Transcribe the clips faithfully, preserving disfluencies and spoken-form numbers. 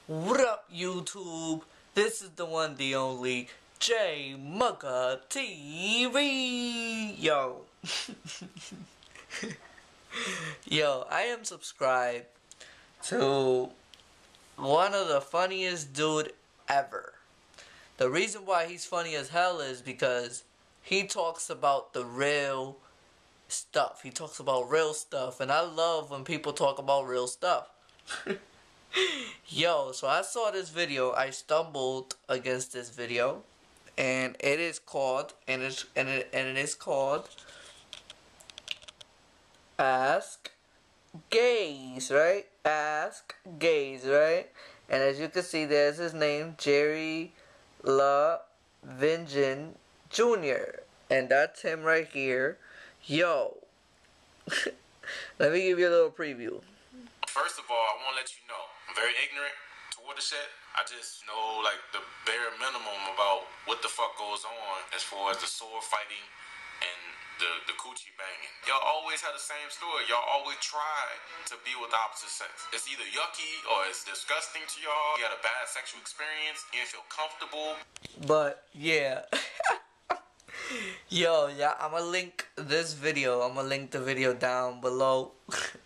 What up, YouTube? This is the one, the only J Mugga T V. Yo, yo, I am subscribed to one of the funniest dude ever. The reason why he's funny as hell is because he talks about the real stuff. He talks about real stuff, and I love when people talk about real stuff. Yo, so I saw this video. I stumbled against this video, and it is called, and it's and it and it is called Ask Gays, right? Ask Gays, right? And as you can see, there's his name, Jerry La Vingen Junior And that's him right here. Yo. Let me give you a little preview. First of all, I want to let you know, I'm very ignorant toward the shit. I just know, like, the bare minimum about what the fuck goes on as far as the sword fighting and the, the coochie banging. Y'all always have the same story. Y'all always try to be with the opposite sex. It's either yucky or it's disgusting to y'all. You had a bad sexual experience. You didn't feel comfortable. But, yeah. Yo, yeah, I'm gonna link this video. I'm gonna link the video down below.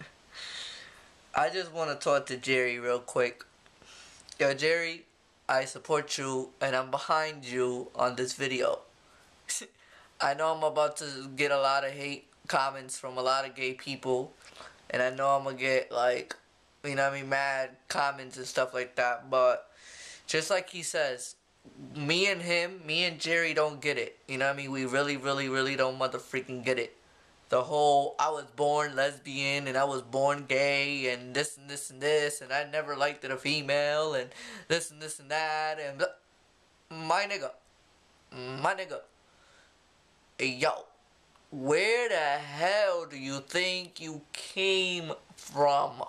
I just want to talk to Jerry real quick. Yo, Jerry, I support you and I'm behind you on this video. I know I'm about to get a lot of hate comments from a lot of gay people, and I know I'm gonna get, like, you know what I mean, mad comments and stuff like that, but just like he says, me and him, me and Jerry don't get it. You know what I mean? We really, really, really don't motherfucking get it. The whole, I was born lesbian and I was born gay and this and this and this and I never liked it a female and this and this and that and blah. My nigga, my nigga, hey, yo, where the hell do you think you came from?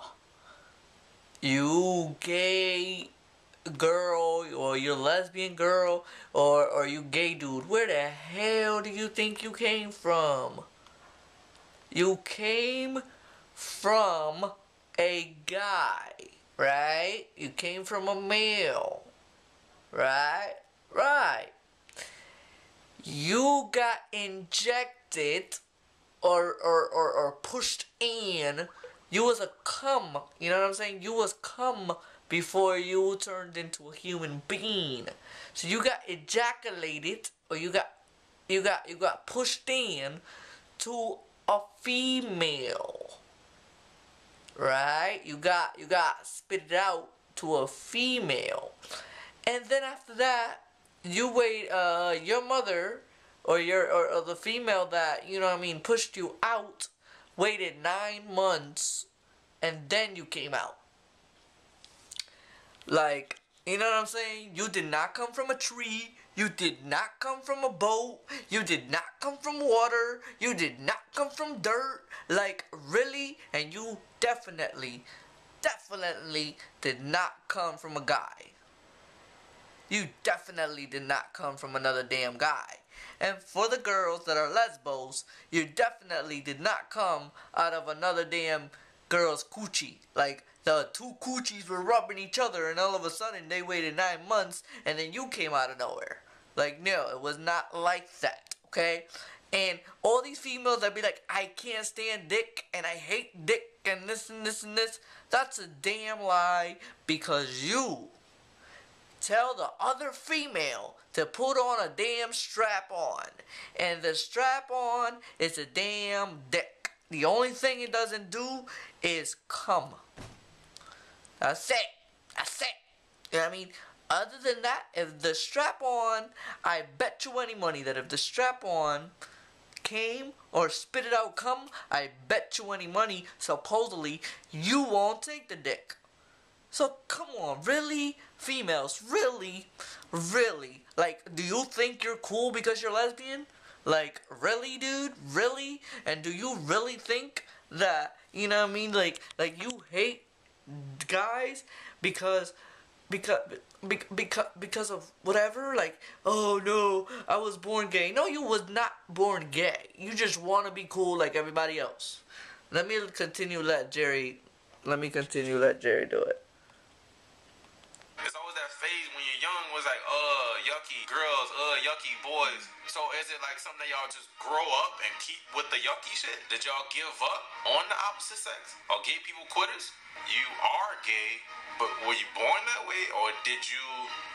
You gay girl, or you lesbian girl, or, or you gay dude, where the hell do you think you came from? You came from a guy, right? You came from a male, right? Right. You got injected or, or, or, or pushed in. You was a cum, you know what I'm saying? You was cum before you turned into a human being. So you got ejaculated, or you got, you got, you got pushed in to a female, right? You got you got spit it out to a female, and then after that, you wait. Uh, your mother or your or, or the female that, you know what I mean, pushed you out, waited nine months, and then you came out. Like, you know what I'm saying? You did not come from a tree. You did not come from a boat. You did not come from water. You did not come from dirt. Like, really? And you definitely, definitely did not come from a guy. You definitely did not come from another damn guy. And for the girls that are lesbos, you definitely did not come out of another damn girl's coochie. Like, the two coochies were rubbing each other and all of a sudden they waited nine months and then you came out of nowhere. Like, no, it was not like that, okay? And all these females that be like, I can't stand dick and I hate dick and this and this and this, that's a damn lie, because you tell the other female to put on a damn strap on, and the strap on is a damn dick. The only thing it doesn't do is come. That's it. That's it. You know what I mean? Other than that, if the strap-on, I bet you any money that if the strap-on came or spit it out cum, I bet you any money, supposedly, you won't take the dick. So, come on, really? Females, really? Really? Like, do you think you're cool because you're lesbian? Like, really, dude? Really? And do you really think that, you know what I mean, like, like you hate guys because because because because of whatever? Like, oh no, I was born gay. No, you was not born gay. You just want to be cool like everybody else. Let me continue let Jerry let me continue let Jerry do it. raised when you're young was like, uh, yucky girls, uh, yucky boys. So is it like something that y'all just grow up and keep with the yucky shit? Did y'all give up on the opposite sex? Are gay people quitters? You are gay, but were you born that way, or did you...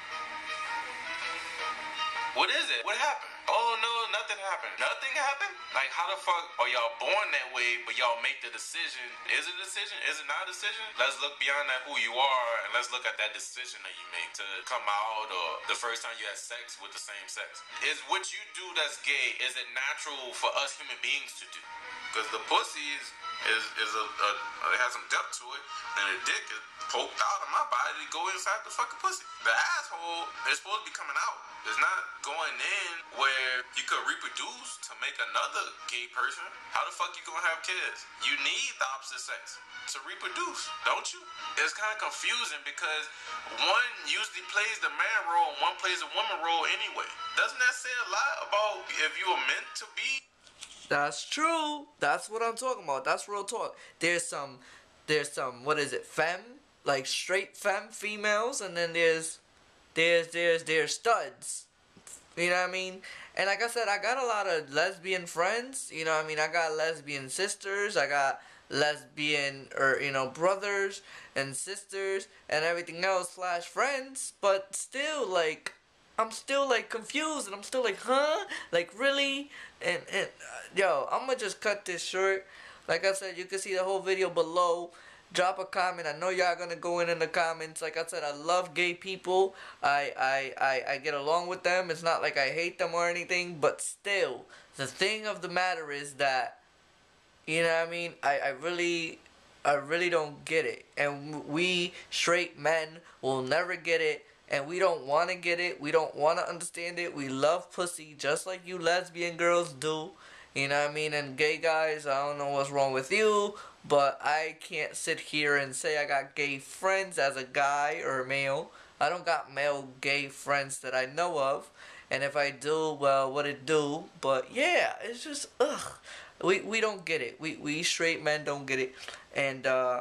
What is it? What happened? Oh no, nothing happened. Nothing happened? Like, how the fuck are y'all born that way, but y'all make the decision? Is it a decision? Is it not a decision? Let's look beyond that who you are, and let's look at that decision that you make to come out, or the first time you had sex with the same sex. Is what you do that's gay, is it natural for us human beings to do? Because the pussy is, is, is a, a, it has some depth to it, and the dick is poked out of my body to go inside the fucking pussy. The asshole is supposed to be coming out. It's not going in where you could reproduce to make another gay person. How the fuck you gonna have kids? You need the opposite sex to reproduce, don't you? It's kind of confusing because one usually plays the man role and one plays the woman role anyway. Doesn't that say a lot about if you were meant to be? That's true. That's what I'm talking about. That's real talk. There's some, there's some, what is it, femme? Like straight femme females, and then there's, there's, there's, there's studs. You know what I mean? And like I said, I got a lot of lesbian friends. You know what I mean? I got lesbian sisters. I got lesbian, or, you know, brothers and sisters and everything else slash friends. But still, like, I'm still, like, confused. And I'm still like, huh? Like, really? And, and uh, yo, I'm gonna just cut this short. Like I said, you can see the whole video below. Drop a comment. I know y'all gonna go in in the comments. Like I said, I love gay people. I, I, I, I get along with them. It's not like I hate them or anything. But still, the thing of the matter is that, you know what I mean? I, I really, I really don't get it. And we straight men will never get it. And we don't want to get it. We don't want to understand it. We love pussy just like you lesbian girls do. You know what I mean? And gay guys, I don't know what's wrong with you, but I can't sit here and say I got gay friends as a guy or a male. I don't got male gay friends that I know of. And if I do, well, what it do? But yeah, it's just, ugh. We, we don't get it. We, we straight men don't get it. And uh,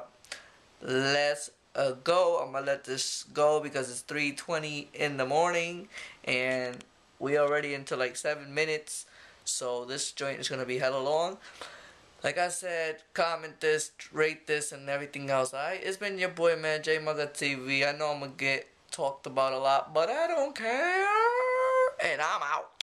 let's uh, go. I'm going to let this go because it's three twenty in the morning. And we already into like seven minutes. So this joint is going to be hella long. Like I said, comment this, rate this, and everything else. Alright? It's been your boy, man, J Mugga T V. I know I'm going to get talked about a lot, but I don't care. And I'm out.